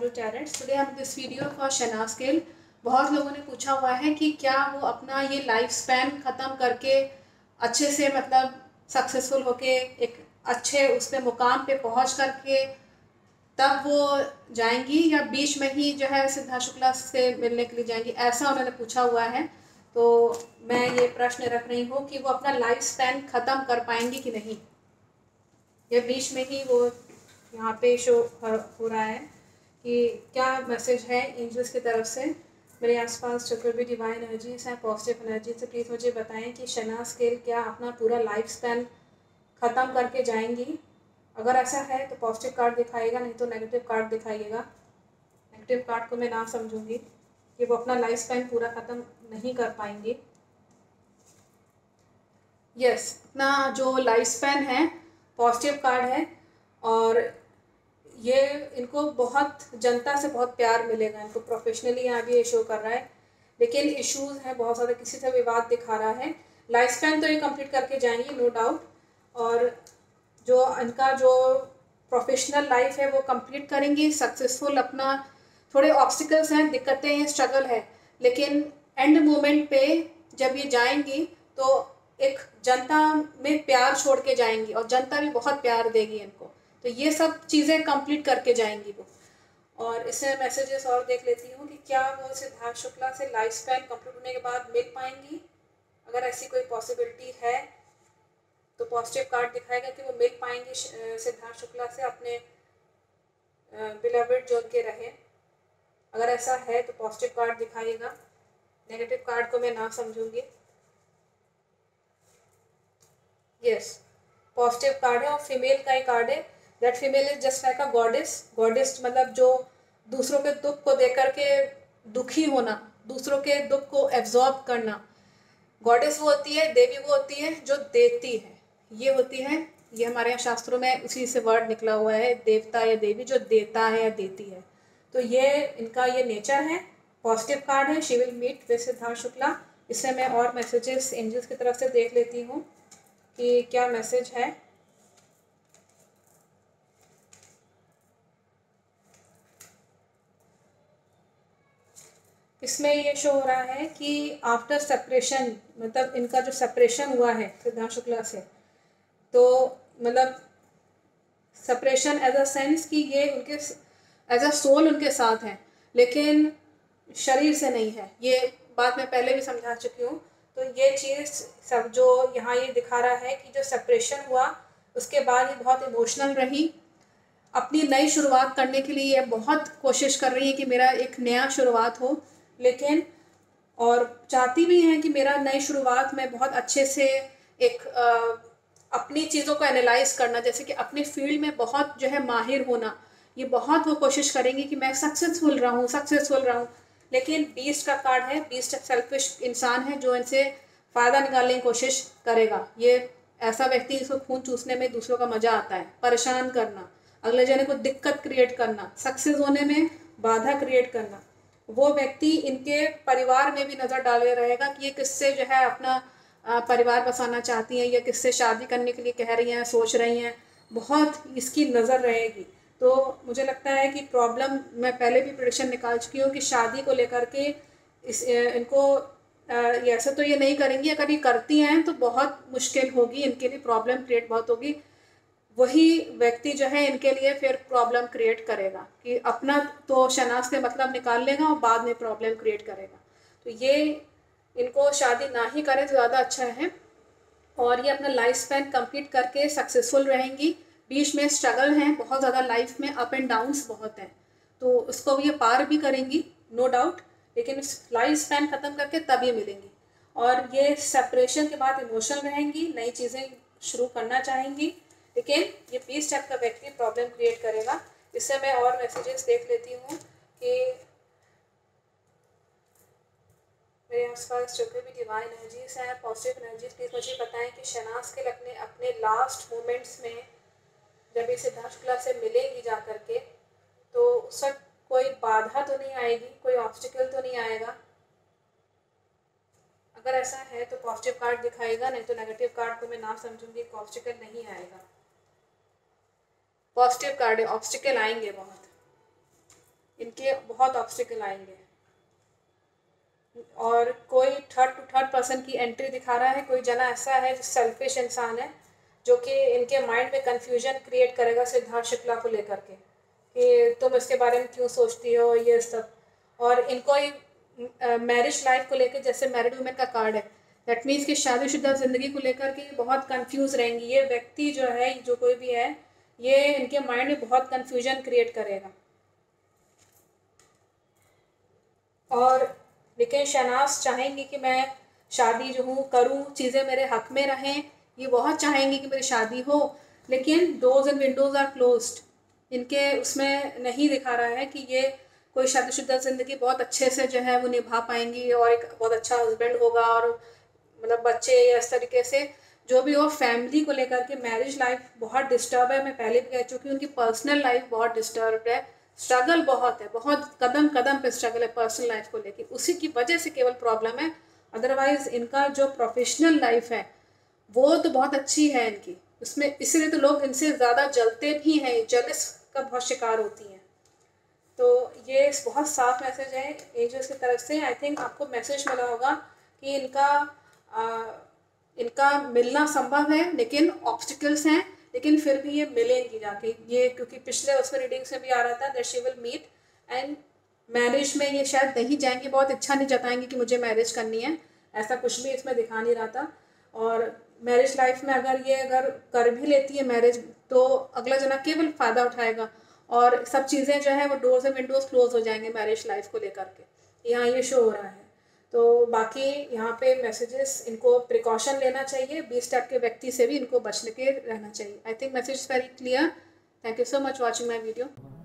To talents. Today हम this video for Shehnaaz Gill. बहुत लोगों ने पूछा हुआ है कि क्या वो अपना ये लाइफ स्पैन ख़त्म करके अच्छे से मतलब सक्सेसफुल होके एक अच्छे उस पे मुकाम पे पहुंच करके तब वो जाएंगी या बीच में ही जो है सिद्धार्थ शुक्ला से मिलने के लिए जाएंगी, ऐसा उन्होंने पूछा हुआ है। तो मैं ये प्रश्न रख रही हूँ कि वो अपना लाइफ स्पैन ख़त्म कर पाएंगी कि नहीं, या बीच में ही वो यहाँ पे शो हो रहा है कि क्या मैसेज है एंजल्स की तरफ से। मेरे आसपास जो कोई भी डिवाइन एनर्जीज हैं, पॉजिटिव एनर्जी से प्लीज़ मुझे बताएं कि शहनाज गिल क्या अपना पूरा लाइफ स्पैन ख़त्म करके जाएंगी। अगर ऐसा है तो पॉजिटिव कार्ड दिखाइएगा, नहीं तो नेगेटिव कार्ड दिखाइएगा। नेगेटिव कार्ड को मैं ना समझूंगी कि वो अपना लाइफ स्पैन पूरा ख़त्म नहीं कर पाएंगी। यस, अपना जो लाइफ स्पैन है पॉजिटिव कार्ड है और ये इनको बहुत जनता से बहुत प्यार मिलेगा। इनको प्रोफेशनली यहाँ भी ये शो कर रहा है, लेकिन इश्यूज हैं बहुत ज़्यादा, किसी से विवाद दिखा रहा है। लाइफ स्पैन तो ये कंप्लीट करके जाएंगी नो डाउट, और जो इनका जो प्रोफेशनल लाइफ है वो कंप्लीट करेंगी सक्सेसफुल। अपना थोड़े ऑब्स्टिकल्स हैं, दिक्कतें हैं, स्ट्रगल है, लेकिन एंड मोमेंट पे जब ये जाएंगी तो एक जनता में प्यार छोड़ के जाएंगी और जनता भी बहुत प्यार देगी इनको। तो ये सब चीज़ें कंप्लीट करके जाएंगी वो। और इससे मैसेजेस और देख लेती हूँ कि क्या वो सिद्धार्थ शुक्ला से लाइफ स्पैन कंप्लीट होने के बाद मिल पाएंगी। अगर ऐसी कोई पॉसिबिलिटी है तो पॉजिटिव कार्ड दिखाएगा कि वो मिल पाएंगे सिद्धार्थ शुक्ला से, अपने बिलवेड जो उनके रहे। अगर ऐसा है तो पॉजिटिव कार्ड दिखाइएगा, नेगेटिव कार्ड को मैं ना समझूंगी। यस, पॉजिटिव कार्ड है और फीमेल का ही कार्ड है। That female is just like a goddess. Goddess मतलब जो दूसरों के दुख को देख करके दुखी होना, दूसरों के दुख को एब्जॉर्ब करना। गॉडेस वो होती है, देवी वो होती है जो देती है। ये होती है, ये हमारे यहाँ शास्त्रों में उसी से वर्ड निकला हुआ है, देवता या देवी जो देता है या देती है। तो ये इनका ये नेचर है। पॉजिटिव कार्ड है, she will meet with Siddharth Shukla. इससे मैं और मैसेजेस एंजल्स की तरफ से देख लेती हूँ कि क्या मैसेज है। इसमें ये शो हो रहा है कि आफ्टर सेपरेशन, मतलब इनका जो सेपरेशन हुआ है सिद्धार्थ शुक्ला से, तो मतलब सेपरेशन एज अ सेंस कि ये उनके एज अ सोल उनके साथ हैं, लेकिन शरीर से नहीं है। ये बात मैं पहले भी समझा चुकी हूँ। तो ये चीज़ सब जो यहाँ ये दिखा रहा है कि जो सेपरेशन हुआ उसके बाद ये बहुत इमोशनल रही। अपनी नई शुरुआत करने के लिए ये बहुत कोशिश कर रही है कि मेरा एक नया शुरुआत हो, लेकिन और चाहती भी हैं कि मेरा नई शुरुआत में बहुत अच्छे से एक अपनी चीज़ों को एनालाइज करना, जैसे कि अपने फील्ड में बहुत जो है माहिर होना। ये बहुत वो कोशिश करेंगी कि मैं सक्सेसफुल रहूँ। लेकिन बीस्ट का कार्ड है, बीस्ट सेल्फिश इंसान है जो इनसे फ़ायदा निकालने की कोशिश करेगा। ये ऐसा व्यक्ति जिसको खून चूसने में दूसरों का मज़ा आता है, परेशान करना, अगले जने को दिक्कत क्रिएट करना, सक्सेस होने में बाधा क्रिएट करना। वो व्यक्ति इनके परिवार में भी नज़र डाले रहेगा कि ये किससे जो है अपना परिवार बसाना चाहती हैं या किससे शादी करने के लिए कह रही हैं, सोच रही हैं। बहुत इसकी नज़र रहेगी। तो मुझे लगता है कि प्रॉब्लम, मैं पहले भी प्रेडिक्शन निकाल चुकी हूँ कि शादी को लेकर के इनको ऐसा तो ये नहीं करेंगी। अगर ये करती हैं तो बहुत मुश्किल होगी इनके लिए, प्रॉब्लम क्रिएट बहुत होगी। वही व्यक्ति जो है इनके लिए फिर प्रॉब्लम क्रिएट करेगा कि अपना तो शनाख्त से मतलब निकाल लेगा और बाद में प्रॉब्लम क्रिएट करेगा। तो ये इनको शादी ना ही करें तो ज़्यादा अच्छा है। और ये अपना लाइफ स्पैन कंप्लीट करके सक्सेसफुल रहेंगी। बीच में स्ट्रगल हैं बहुत ज़्यादा, लाइफ में अप एंड डाउन्स बहुत हैं, तो उसको ये पार भी करेंगी नो डाउट, लेकिन लाइफ स्पैन ख़त्म करके तब ये मिलेंगी। और ये सेपरेशन के बाद इमोशनल रहेंगी, नई चीज़ें शुरू करना चाहेंगी, लेकिन ये 20 टाइप का व्यक्ति प्रॉब्लम क्रिएट करेगा। इससे मैं और मैसेजेस देख लेती हूँ कि मेरे आसपास जो भी डिवाइन एनर्जीज हैं, पॉजिटिव एनर्जीज, प्लीज़ मुझे बताएं कि शहनाज गिल अपने लास्ट मोमेंट्स में जब ये सिद्धार्थ शुक्ला से मिलेंगी जा करके, तो उस वक्त कोई बाधा तो नहीं आएगी, कोई ऑब्स्टिकल तो नहीं आएगा। अगर ऐसा है तो पॉजिटिव कार्ड दिखाएगा, नहीं तो नेगेटिव कार्ड को मैं ना समझूंगी। ऑब्स्टिकल नहीं आएगा, पॉजिटिव कार्ड है, ऑब्स्टिकल आएंगे बहुत। इनके बहुत ऑब्स्टिकल आएंगे। और कोई थर्ड पर्सन की एंट्री दिखा रहा है, कोई जना ऐसा है जो सेल्फिश इंसान है, जो कि इनके माइंड में कन्फ्यूजन क्रिएट करेगा सिद्धार्थ शुक्ला को लेकर के कि तुम इसके बारे में क्यों सोचती हो, ये सब। और इनको मैरिज लाइफ को लेकर, जैसे मैरिड वुमेन का कार्ड है, दैट मीन्स कि शादीशुदा ज़िंदगी को लेकर के बहुत कंफ्यूज रहेंगी। ये व्यक्ति जो है, जो कोई भी है, ये इनके माइंड में बहुत कंफ्यूजन क्रिएट करेगा। और लेकिन शहनाज चाहेंगी कि मैं शादी जो हूँ करूँ, चीज़ें मेरे हक में रहें, ये बहुत चाहेंगी कि मेरी शादी हो, लेकिन doors and windows are closed. इनके उसमें नहीं दिखा रहा है कि ये कोई शादीशुदा ज़िंदगी बहुत अच्छे से जो है वो निभा पाएंगी और एक बहुत अच्छा हस्बैंड होगा और मतलब बच्चे या इस तरीके से जो भी हो। फैमिली को लेकर के मैरिज लाइफ बहुत डिस्टर्ब है, मैं पहले भी कह चुकी हूँ। उनकी पर्सनल लाइफ बहुत डिस्टर्ब है, स्ट्रगल बहुत है, बहुत कदम कदम पे स्ट्रगल है पर्सनल लाइफ को लेकर, उसी की वजह से केवल प्रॉब्लम है। अदरवाइज इनका जो प्रोफेशनल लाइफ है वो तो बहुत अच्छी है इनकी, उसमें इसलिए तो लोग इनसे ज़्यादा जलते भी हैं, जेलस का बहुत शिकार होती हैं। तो ये बहुत साफ मैसेज है एंजल्स की तरफ से। आई थिंक आपको मैसेज मिला होगा कि इनका मिलना संभव है, लेकिन ऑब्स्टिकल्स हैं, लेकिन फिर भी ये मिलेंगी जाके। ये क्योंकि पिछले उसमें रीडिंग्स में भी आ रहा था that she will meet, and marriage में ये शायद नहीं जाएंगी, बहुत इच्छा नहीं जताएंगी कि मुझे मैरिज करनी है, ऐसा कुछ भी इसमें दिखा नहीं रहा था। और मैरिज लाइफ में अगर कर भी लेती है मैरिज, तो अगला जना केवल फ़ायदा उठाएगा और सब चीज़ें जो है वो डोर्स एंड विंडोज़ क्लोज हो जाएंगे मैरिज लाइफ को लेकर के, यहाँ ये शो हो रहा है। तो बाकी यहाँ पे मैसेजेस, इनको प्रिकॉशन लेना चाहिए, 20 टाइप के व्यक्ति से भी इनको बचने के रहना चाहिए। I think message is very clear. Thank you so much watching my video.